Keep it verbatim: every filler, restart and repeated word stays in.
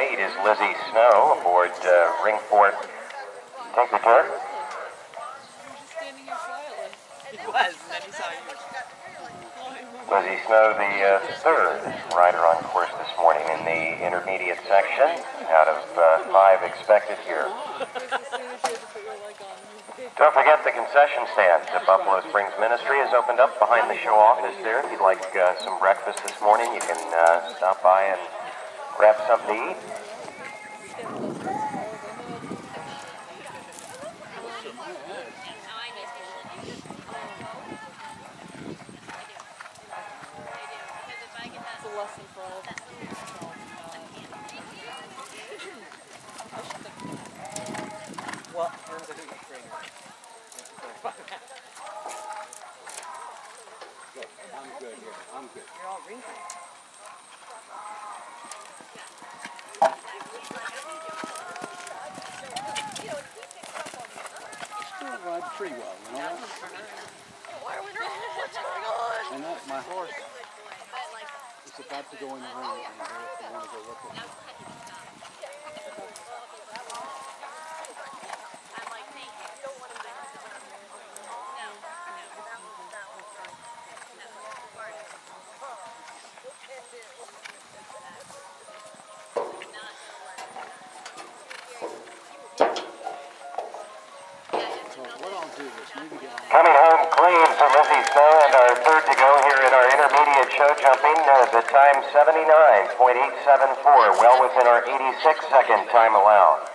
eight is Lizzie Snow aboard uh, Ringfort Tinkaturk. Lizzie Snow, the uh, third rider on course this morning in the intermediate section, out of uh, five expected here. Don't forget the concession stand. The Buffalo Springs Ministry has opened up behind the show office there. If you'd like uh, some breakfast this morning, you can uh, stop by and grab something to eat. Well, turns I think it's trainer. Good. I'm good here. I'm good. You're all wrinkled. Still ride pretty well, you know? What's going on? And that, my horse is about to go in the ring, and I want to go look at it. Coming home clean for Lizzie Snow and our third to go here in our intermediate show jumping. Uh, the time seventy-nine point eight seven four, well within our eighty-six second time allowed.